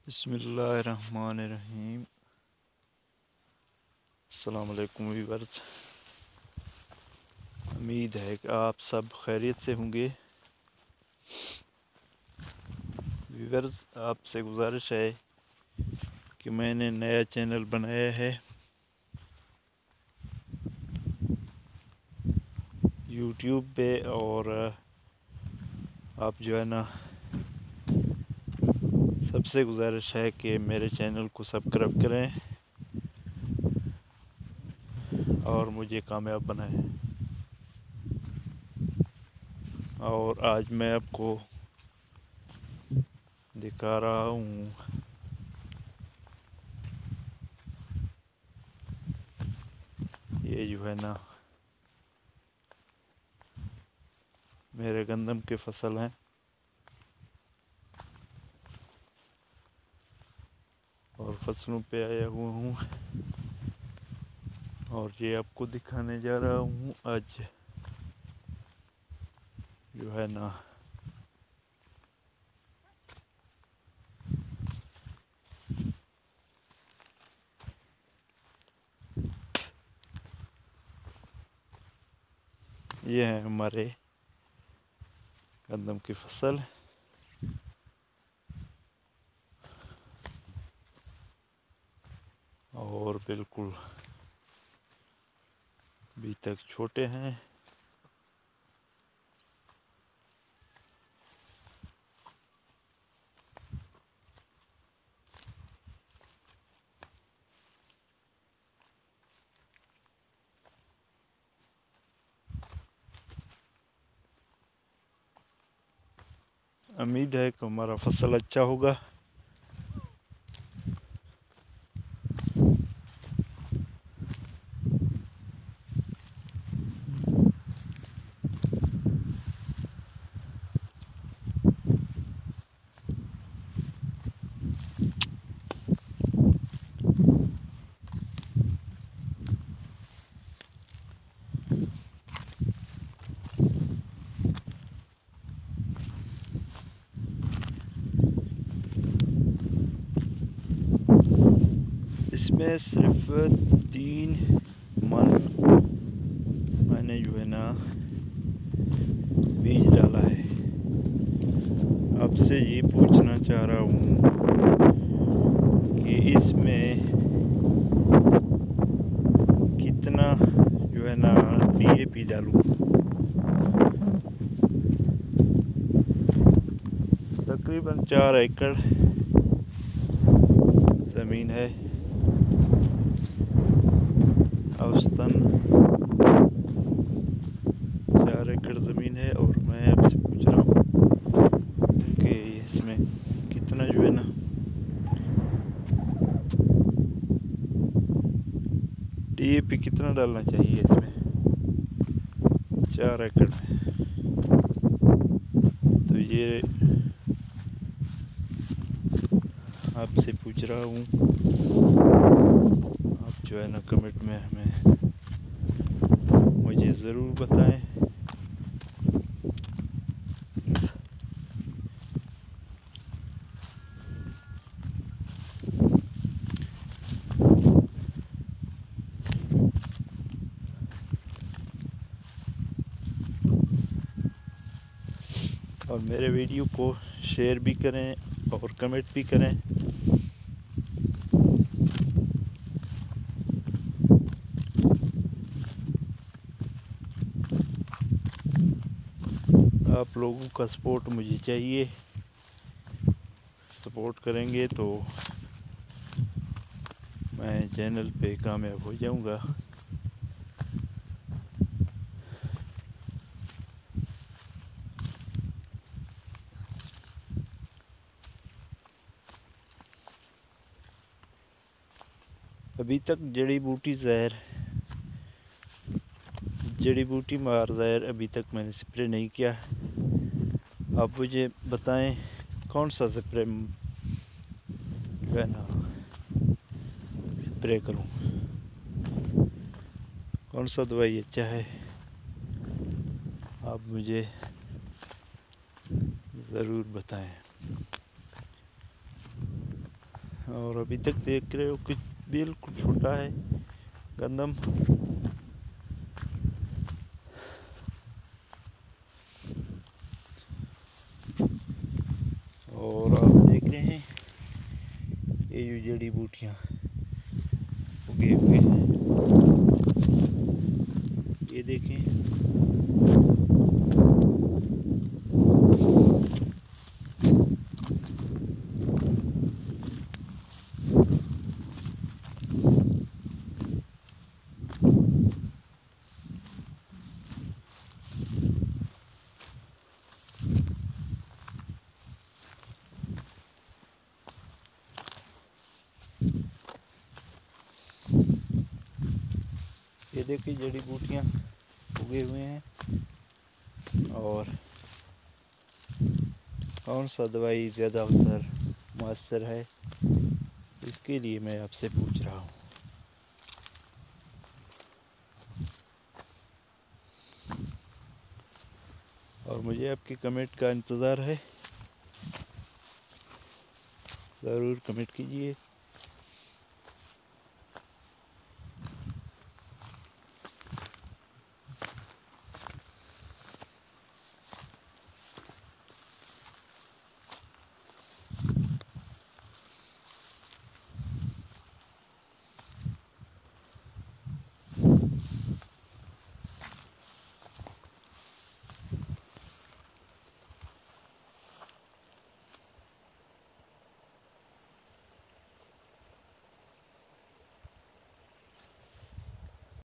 बिस्मिल्लाहिर्रहमानिर्रहीम। अस्सलाम वालेकुम व्यूअर्स, उम्मीद है कि आप सब खैरियत से होंगे। व्यूअर्स, आपसे गुजारिश है कि मैंने नया चैनल बनाया है यूट्यूब पे, और आप जो है ना, सबसे गुजारिश है कि मेरे चैनल को सब्सक्राइब करें और मुझे कामयाब बनाएं। और आज मैं आपको दिखा रहा हूँ ये जो है ना, मेरे गंदम की फसल हैं और फसलों पे आया हुआ हूँ और ये आपको दिखाने जा रहा हूँ आज जो है ना। ये है हमारे गंदम की फसल और बिल्कुल अभी तक छोटे हैं। उम्मीद है कि हमारा फसल अच्छा होगा। इसमें सिर्फ 3 मन मैंने जो है ना बीज डाला है। आपसे ये पूछना चाह रहा हूँ कि इसमें कितना जो है ना DAP डालूँ। तकरीबन 4 एकड़ ज़मीन है, औसतन 4 एकड़ ज़मीन है। और मैं आपसे पूछ रहा हूँ कि इसमें कितना जो है ना DAP कितना डालना चाहिए इसमें 4 एकड़ में। तो ये आपसे पूछ रहा हूँ, आप जो है ना कमेंट में हमें मुझे ज़रूर बताएं। और मेरे वीडियो को शेयर भी करें और कमेंट भी करें। आप लोगों का सपोर्ट मुझे चाहिए। सपोर्ट करेंगे तो मैं चैनल पे कामयाब हो जाऊंगा। अभी तक जड़ी बूटी मार जहर अभी तक मैंने स्प्रे नहीं किया। आप मुझे बताएं कौन सा स्प्रे जो है ना स्प्रे करूं, कौन सा दवाई अच्छा है, आप मुझे ज़रूर बताएं। और अभी तक देख रहे हो कि बिल्कुल छोटा है गंदम। और आप देख रहे हैं ये जो जड़ी बूटियाँ उगे हुए हैं, ये देखें। ये देखिए जड़ी बूटियाँ उगे हुए हैं। और कौन सा दवाई ज़्यादा मौसर है, इसके लिए मैं आपसे पूछ रहा हूँ। और मुझे आपके कमेंट का इंतज़ार है, ज़रूर कमेंट कीजिए।